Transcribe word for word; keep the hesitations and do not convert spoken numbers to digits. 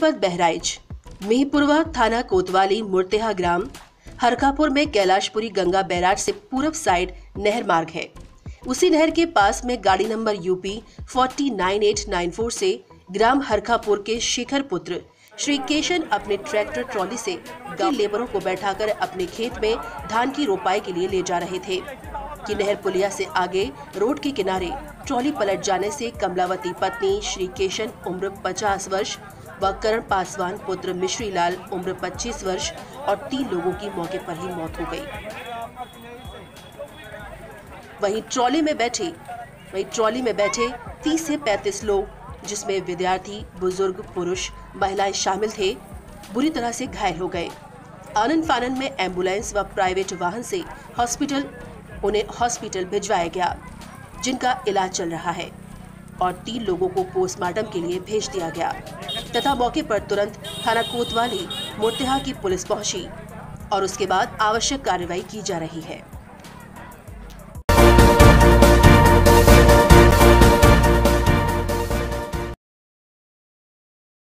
जनपद बहराइच मेहपुरवा थाना कोतवाली मुर्तेहा ग्राम हरकापुर में कैलाशपुरी गंगा बैराज से पूर्व साइड नहर मार्ग है। उसी नहर के पास में गाड़ी number UP forty nine eight nine four से ग्राम हरकापुर के शेखर पुत्र श्री केशन अपने ट्रैक्टर ट्रॉली से गांव लेबरों को बैठाकर अपने खेत में धान की रोपाई के लिए ले जा रहे थे कि नहर पुलिया से आगे रोड के किनारे ट्रॉली पलट जाने से कमलावती पत्नी श्री केशन उम्र पचास वर्ष व करण पासवान पुत्र मिश्री लाल उम्र पच्चीस वर्ष और तीन लोगों की मौके पर ही मौत हो गई। वहीं ट्रॉली में बैठे वहीं ट्रॉली में बैठे तीस से पैंतीस लोग जिसमें विद्यार्थी, बुजुर्ग, पुरुष, महिलाएं शामिल थे, बुरी तरह से घायल हो गए। आनन फानन में एम्बुलेंस व प्राइवेट वाहन से हॉस्पिटल उन्हें हॉस्पिटल भिजवाया गया, जिनका इलाज चल रहा है और तीन लोगों को पोस्टमार्टम के लिए भेज दिया गया तथा मौके पर तुरंत थाना कोतवाली मुर्तेहा की पुलिस पहुंची और उसके बाद आवश्यक कार्रवाई की जा रही है।